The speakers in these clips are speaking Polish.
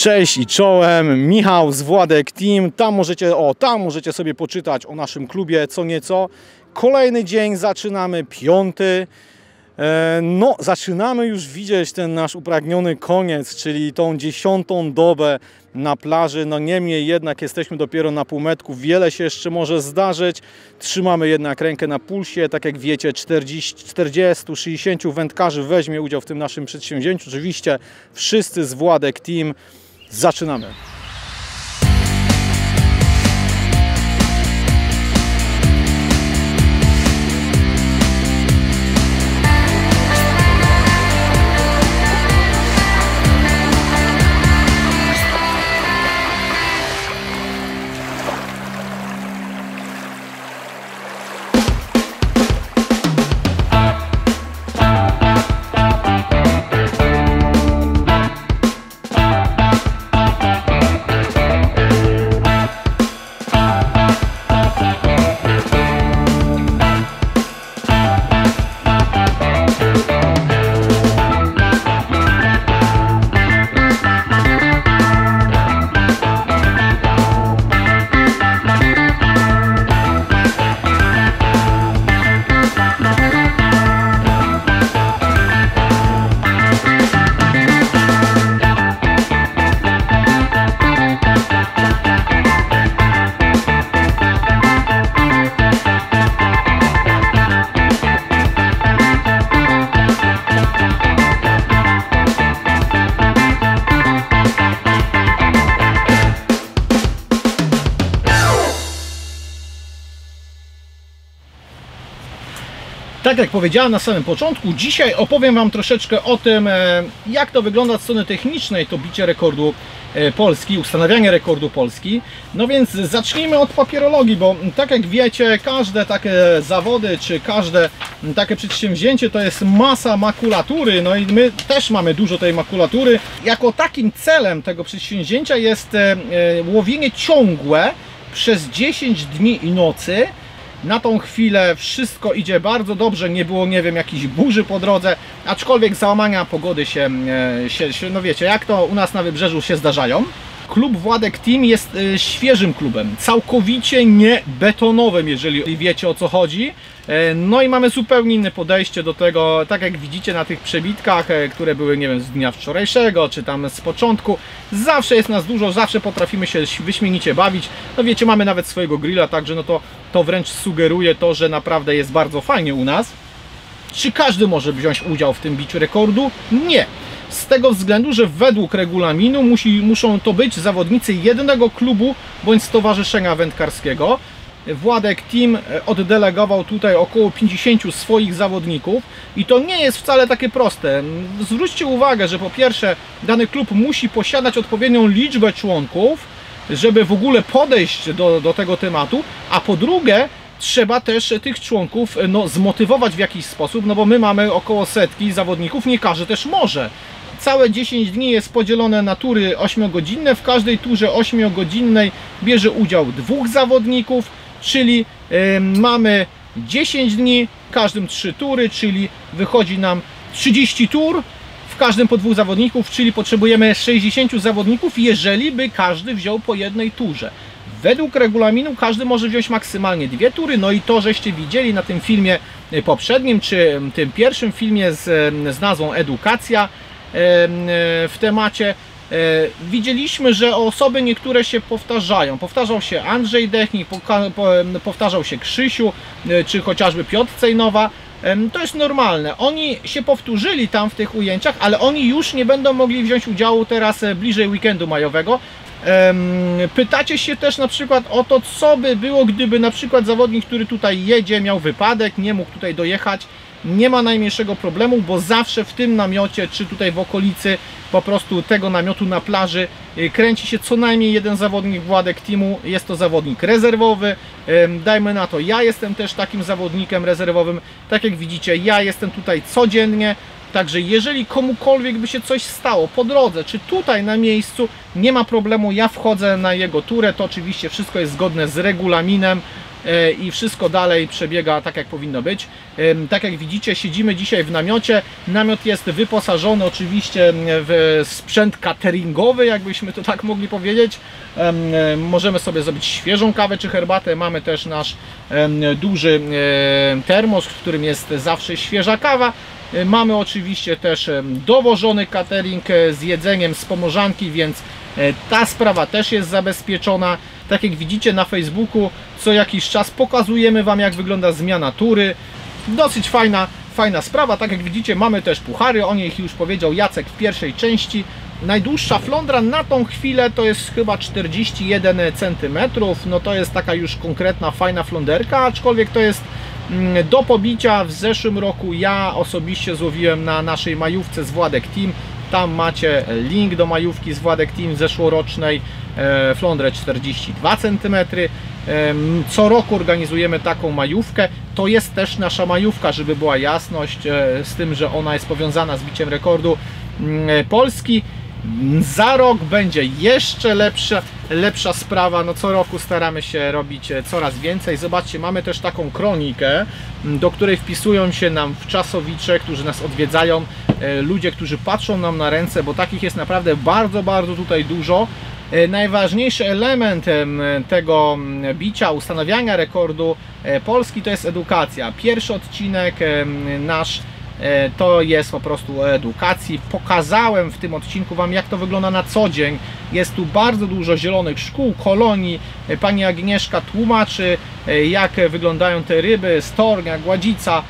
Cześć i czołem, Michał z Władek Team. Tam możecie sobie poczytać o naszym klubie co nieco. Kolejny dzień, zaczynamy 5. No, zaczynamy już widzieć ten nasz upragniony koniec, czyli tą 10. dobę na plaży. No niemniej jednak jesteśmy dopiero na półmetku, wiele się jeszcze może zdarzyć. Trzymamy jednak rękę na pulsie, tak jak wiecie, 40-60 wędkarzy weźmie udział w tym naszym przedsięwzięciu. Oczywiście wszyscy z Władek Team. Zaczynamy. Tak jak powiedziałem na samym początku, dzisiaj opowiem Wam troszeczkę o tym, jak to wygląda od strony technicznej, to bicie rekordu Polski, ustanawianie rekordu Polski. No więc zacznijmy od papierologii, bo tak jak wiecie, każde takie zawody, czy każde takie przedsięwzięcie to jest masa makulatury, no i my też mamy dużo tej makulatury. Jako takim celem tego przedsięwzięcia jest łowienie ciągłe przez 10 dni i nocy. Na tą chwilę wszystko idzie bardzo dobrze, nie było, nie wiem, jakichś burzy po drodze, aczkolwiek załamania pogody no wiecie, jak to u nas na Wybrzeżu się zdarzają. Klub Władek Team jest świeżym klubem, całkowicie nie betonowym, jeżeli wiecie o co chodzi. No i mamy zupełnie inne podejście do tego, tak jak widzicie na tych przebitkach, które były, nie wiem, z dnia wczorajszego, czy tam z początku. Zawsze jest nas dużo, zawsze potrafimy się wyśmienicie bawić. No wiecie, mamy nawet swojego grilla, także no to wręcz sugeruje to, że naprawdę jest bardzo fajnie u nas. Czy każdy może wziąć udział w tym biciu rekordu? Nie. Z tego względu, że według regulaminu muszą to być zawodnicy jednego klubu bądź stowarzyszenia wędkarskiego. Władek Team oddelegował tutaj około 50 swoich zawodników i to nie jest wcale takie proste. Zwróćcie uwagę, że po pierwsze dany klub musi posiadać odpowiednią liczbę członków, żeby w ogóle podejść do tego tematu, a po drugie trzeba też tych członków zmotywować w jakiś sposób, no bo my mamy około setki zawodników, nie każdy też może. Całe 10 dni jest podzielone na tury 8-godzinne, w każdej turze 8-godzinnej bierze udział 2 zawodników, czyli mamy 10 dni, w każdym 3 tury, czyli wychodzi nam 30 tur, w każdym po 2 zawodników, czyli potrzebujemy 60 zawodników, jeżeli by każdy wziął po jednej turze. Według regulaminu każdy może wziąć maksymalnie 2 tury, no i to żeście widzieli na tym filmie poprzednim, czy tym pierwszym filmie z nazwą Edukacja w temacie. Widzieliśmy, że osoby niektóre się powtarzają. Powtarzał się Andrzej Dechnik, powtarzał się Krzysiu, czy chociażby Piotr Cejnowa. To jest normalne. Oni się powtórzyli tam w tych ujęciach, ale oni już nie będą mogli wziąć udziału teraz bliżej weekendu majowego. Pytacie się też na przykład o to, co by było, gdyby na przykład zawodnik, który tutaj jedzie, miał wypadek, nie mógł tutaj dojechać. Nie ma najmniejszego problemu, bo zawsze w tym namiocie, czy tutaj w okolicy po prostu tego namiotu na plaży kręci się co najmniej jeden zawodnik Władek Teamu. Jest to zawodnik rezerwowy. Dajmy na to, ja jestem też takim zawodnikiem rezerwowym. Tak jak widzicie, ja jestem tutaj codziennie. Także jeżeli komukolwiek by się coś stało po drodze, czy tutaj na miejscu, nie ma problemu, ja wchodzę na jego turę. To oczywiście wszystko jest zgodne z regulaminem. i wszystko dalej przebiega tak, jak powinno być. Tak jak widzicie, siedzimy dzisiaj w namiocie. Namiot jest wyposażony oczywiście w sprzęt cateringowy, jakbyśmy to tak mogli powiedzieć. Możemy sobie zrobić świeżą kawę czy herbatę. Mamy też nasz duży termos, w którym jest zawsze świeża kawa. Mamy oczywiście też dowożony catering z jedzeniem z Pomorzanki, więc ta sprawa też jest zabezpieczona. Tak jak widzicie na Facebooku, co jakiś czas pokazujemy Wam, jak wygląda zmiana tury. Dosyć fajna sprawa. Tak jak widzicie, mamy też puchary, o nich już powiedział Jacek w pierwszej części. Najdłuższa flądra na tą chwilę to jest chyba 41 cm. No to jest taka już konkretna, fajna fląderka, aczkolwiek to jest do pobicia. W zeszłym roku ja osobiście złowiłem na naszej majówce z Władek Team. Tam macie link do majówki z Władek Team zeszłorocznej, flądrę 42 cm. Co roku organizujemy taką majówkę. To jest też nasza majówka, żeby była jasność, z tym, że ona jest powiązana z biciem rekordu Polski. Za rok będzie jeszcze lepsza sprawa. No co roku staramy się robić coraz więcej. Zobaczcie, mamy też taką kronikę, do której wpisują się nam wczasowicze, którzy nas odwiedzają, ludzie, którzy patrzą nam na ręce, bo takich jest naprawdę bardzo tutaj dużo. Najważniejszy elementem tego bicia, ustanawiania rekordu Polski to jest edukacja. Pierwszy odcinek nasz to jest po prostu o edukacji. Pokazałem w tym odcinku Wam, jak to wygląda na co dzień. Jest tu bardzo dużo zielonych szkół, kolonii. Pani Agnieszka tłumaczy, jak wyglądają te ryby, stornia, gładzica,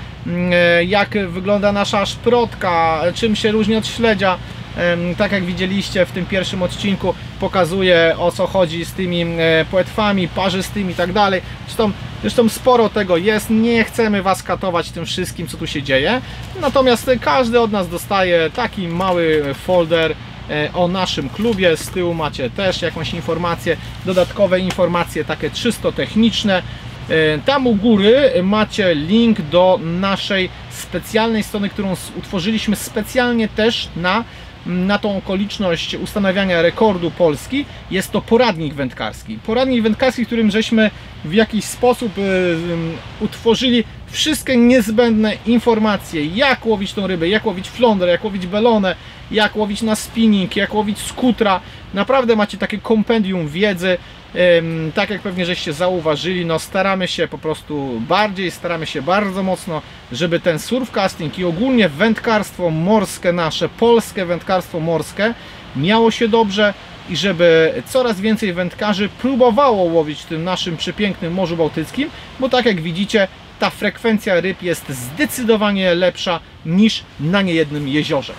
jak wygląda nasza szprotka, czym się różni od śledzia. Tak jak widzieliście w tym pierwszym odcinku, pokazuje, o co chodzi z tymi płetwami parzystymi i tak dalej. Zresztą sporo tego jest, nie chcemy Was katować tym wszystkim, co tu się dzieje. Natomiast każdy od nas dostaje taki mały folder o naszym klubie. Z tyłu macie też jakąś informację, dodatkowe informacje takie czysto techniczne. Tam u góry macie link do naszej specjalnej strony, którą utworzyliśmy specjalnie też na tą okoliczność ustanawiania rekordu Polski. Jest to poradnik wędkarski. Poradnik wędkarski, w którym żeśmy w jakiś sposób utworzyli wszystkie niezbędne informacje, jak łowić tą rybę, jak łowić flądrę, jak łowić belonę, jak łowić na spinning, jak łowić skutra. Naprawdę macie takie kompendium wiedzy. Tak jak pewnie żeście zauważyli, no staramy się po prostu staramy się bardzo mocno, żeby ten surfcasting i ogólnie wędkarstwo morskie nasze, polskie wędkarstwo morskie miało się dobrze i żeby coraz więcej wędkarzy próbowało łowić w tym naszym przepięknym Morzu Bałtyckim, bo tak jak widzicie, ta frekwencja ryb jest zdecydowanie lepsza niż na niejednym jeziorze.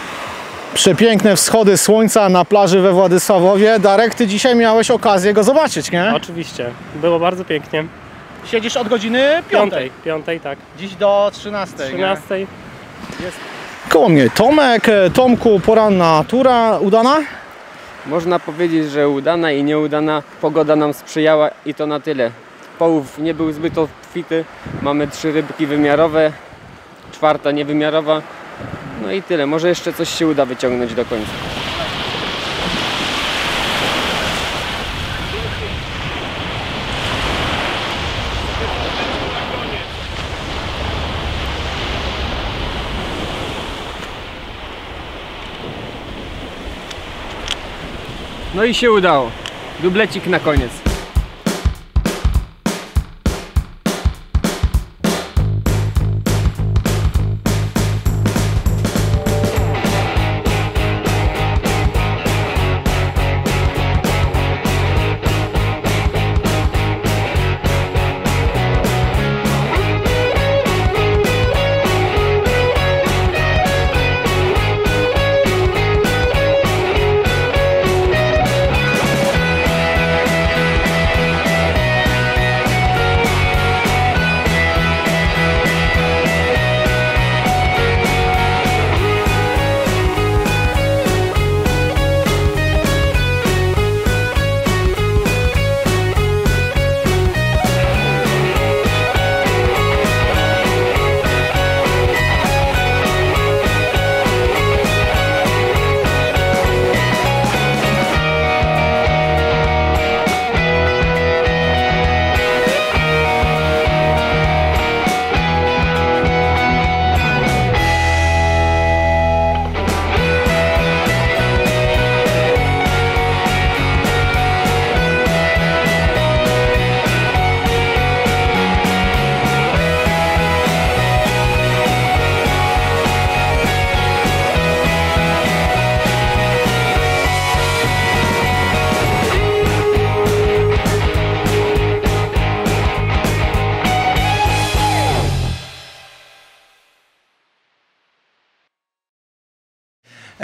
Przepiękne wschody słońca na plaży we Władysławowie. Darek, Ty dzisiaj miałeś okazję go zobaczyć, nie? Oczywiście, było bardzo pięknie. Siedzisz od godziny 5. 5, tak. Dziś do 13. 13. Jest. Koło mnie Tomek. Tomku, poranna tura udana? Można powiedzieć, że udana i nieudana. Pogoda nam sprzyjała i to na tyle. Połów nie był zbyt obfity. Mamy 3 rybki wymiarowe, 4 niewymiarowa. No i tyle. Może jeszcze coś się uda wyciągnąć do końca. No i się udało. Dublecik na koniec.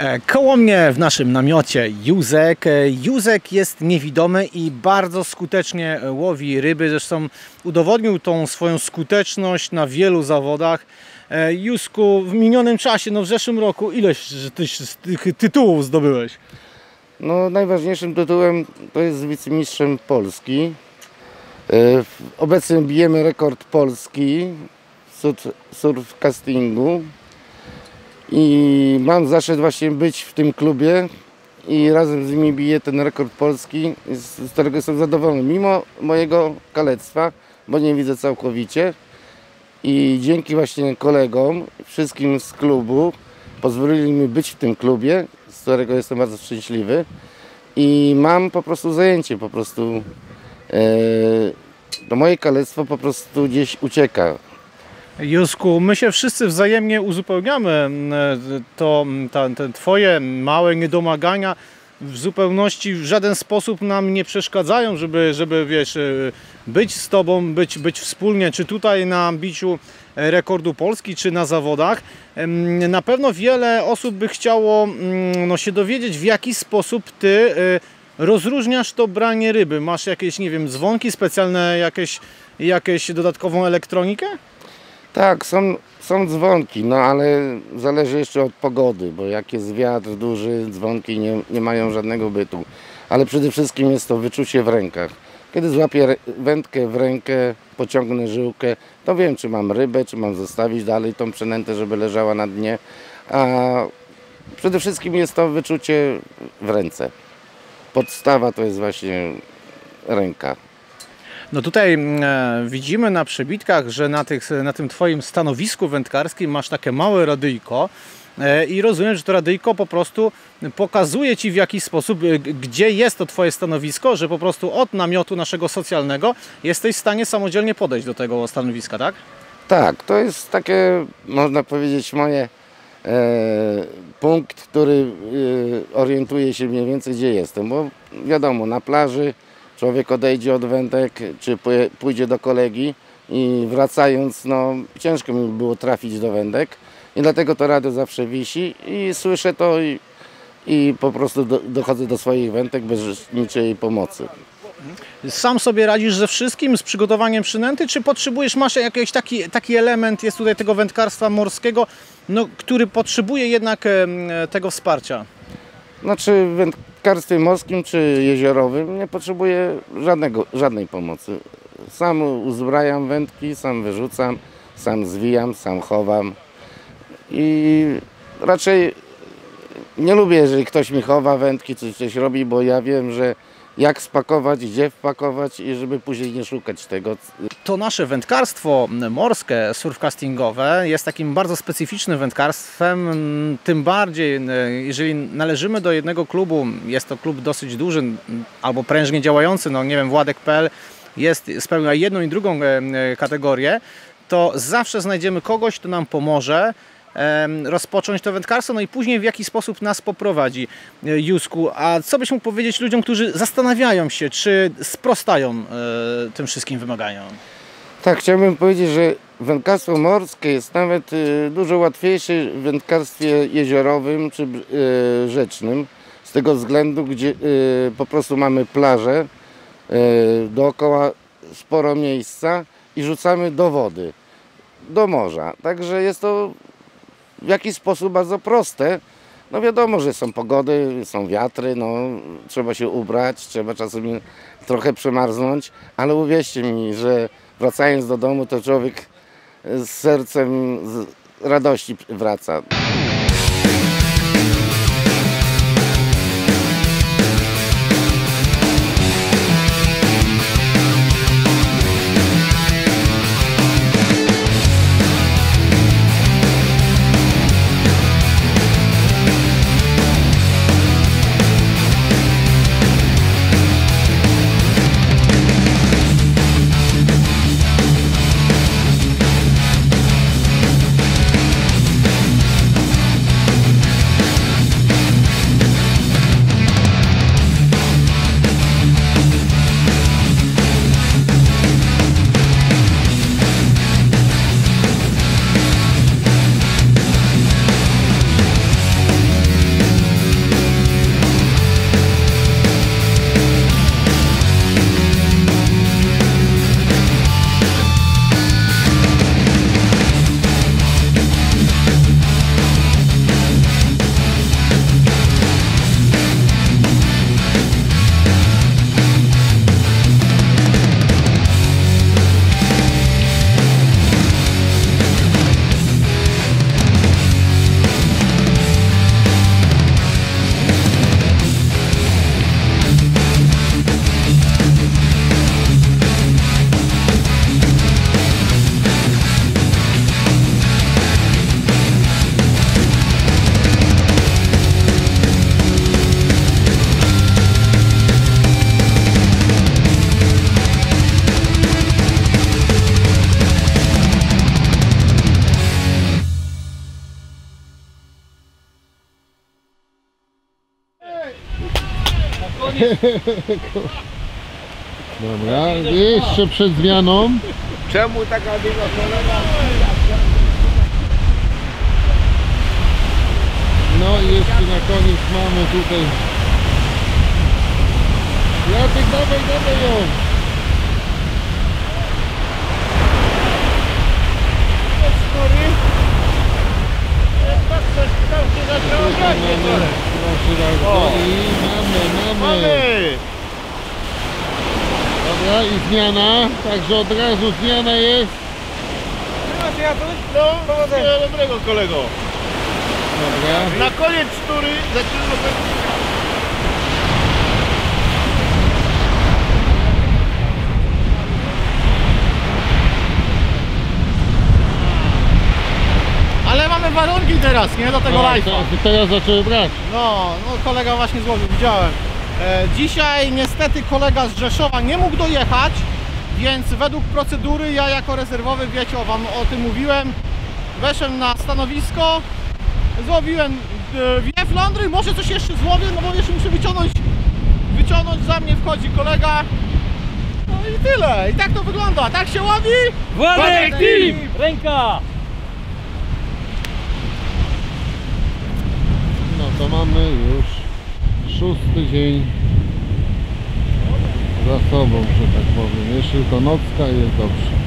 Koło mnie w naszym namiocie Józek. Józek jest niewidomy i bardzo skutecznie łowi ryby. Zresztą udowodnił tą swoją skuteczność na wielu zawodach. Józku, w minionym czasie, w zeszłym roku, ileś z tych tytułów zdobyłeś? No, najważniejszym tytułem to jest wicemistrzem Polski. Obecnie bijemy rekord Polski w surfcastingu i mam zaszczyt właśnie być w tym klubie i razem z nimi biję ten rekord Polski, z którego jestem zadowolony, mimo mojego kalectwa, bo nie widzę całkowicie. I dzięki właśnie kolegom, wszystkim z klubu, pozwolili mi być w tym klubie, z którego jestem bardzo szczęśliwy. I mam po prostu zajęcie, to moje kalectwo po prostu gdzieś ucieka. Józku, my się wszyscy wzajemnie uzupełniamy. Te twoje małe niedomagania w zupełności w żaden sposób nam nie przeszkadzają, żeby wiesz, być z tobą, być wspólnie, czy tutaj na biciu rekordu Polski, czy na zawodach. Na pewno wiele osób by chciało się dowiedzieć, w jaki sposób ty rozróżniasz to branie ryby. Masz jakieś, nie wiem, dzwonki specjalne, jakieś dodatkową elektronikę? Tak, są dzwonki, no ale zależy jeszcze od pogody, bo jak jest wiatr duży, dzwonki nie mają żadnego bytu. Ale przede wszystkim jest to wyczucie w rękach. Kiedy złapię wędkę w rękę, pociągnę żyłkę, to wiem, czy mam rybę, czy mam zostawić dalej tą przynętę, żeby leżała na dnie. A przede wszystkim jest to wyczucie w ręce. Podstawa to jest właśnie ręka. No tutaj widzimy na przebitkach, że na tym twoim stanowisku wędkarskim masz takie małe radyjko i rozumiem, że to radyjko po prostu pokazuje ci, w jaki sposób, gdzie jest to twoje stanowisko, że po prostu od namiotu naszego socjalnego jesteś w stanie samodzielnie podejść do tego stanowiska, tak? Tak, to jest takie, można powiedzieć, moje punkt, który orientuje się mniej więcej, gdzie jestem, bo wiadomo, na plaży człowiek odejdzie od wędek, czy pójdzie do kolegi i wracając, no ciężko mi było trafić do wędek i dlatego to radio zawsze wisi i słyszę to i po prostu dochodzę do swoich wędek bez niczyjej pomocy. Sam sobie radzisz ze wszystkim, z przygotowaniem przynęty, czy masz jakiś taki element, jest tutaj tego wędkarstwa morskiego, który potrzebuje jednak tego wsparcia? Znaczy w wędkarstwie morskim czy jeziorowym nie potrzebuję żadnej pomocy. Sam uzbrajam wędki, sam wyrzucam, sam zwijam, sam chowam i raczej nie lubię, jeżeli ktoś mi chowa wędki, coś robi, bo ja wiem, że jak spakować, gdzie wpakować i żeby później nie szukać tego. To nasze wędkarstwo morskie, surfcastingowe jest takim bardzo specyficznym wędkarstwem, tym bardziej jeżeli należymy do jednego klubu, jest to klub dosyć duży albo prężnie działający, nie wiem, Władek.pl spełnia jedną i drugą kategorię, to zawsze znajdziemy kogoś, kto nam pomoże rozpocząć to wędkarstwo, i później w jaki sposób nas poprowadzi. Józku, a co byś mógł powiedzieć ludziom, którzy zastanawiają się, czy sprostają tym wszystkim wymaganiom? Tak, chciałbym powiedzieć, że wędkarstwo morskie jest nawet dużo łatwiejsze w wędkarstwie jeziorowym czy rzecznym, z tego względu, gdzie po prostu mamy plażę, dookoła sporo miejsca i rzucamy do wody, do morza. Także jest to w jakiś sposób bardzo proste. No wiadomo, że są pogody, są wiatry, trzeba się ubrać, trzeba czasem trochę przemarznąć, ale uwierzcie mi, że wracając do domu, to człowiek z sercem z radości wraca. Dobra, jeszcze przed zmianą. Czemu taka duża cholera? No i jeszcze na koniec mamy tutaj. Jacek, dawaj ją! Proszę bardzo. I mamy. Dobra, i zmiana. Także od razu zmiana jest. Powodzenia dobrego, kolego. Dobra. Na koniec tury zaczynamy. Ale mamy warunki teraz, nie? Do tego live'a. Teraz zaczęły brać. No kolega właśnie złowił, widziałem. Dzisiaj niestety kolega z Rzeszowa nie mógł dojechać, więc według procedury ja jako rezerwowy, wiecie, wam o tym mówiłem, weszłem na stanowisko, złowiłem dwie flądry, może coś jeszcze złowię, no bo jeszcze muszę wyciągnąć, za mnie wchodzi kolega. No i tyle, i tak to wygląda, tak się łowi. Władek Team! Ręka! No to mamy już 6. dzień za sobą, że tak powiem. Jeszcze tylko nocka i jest dobrze.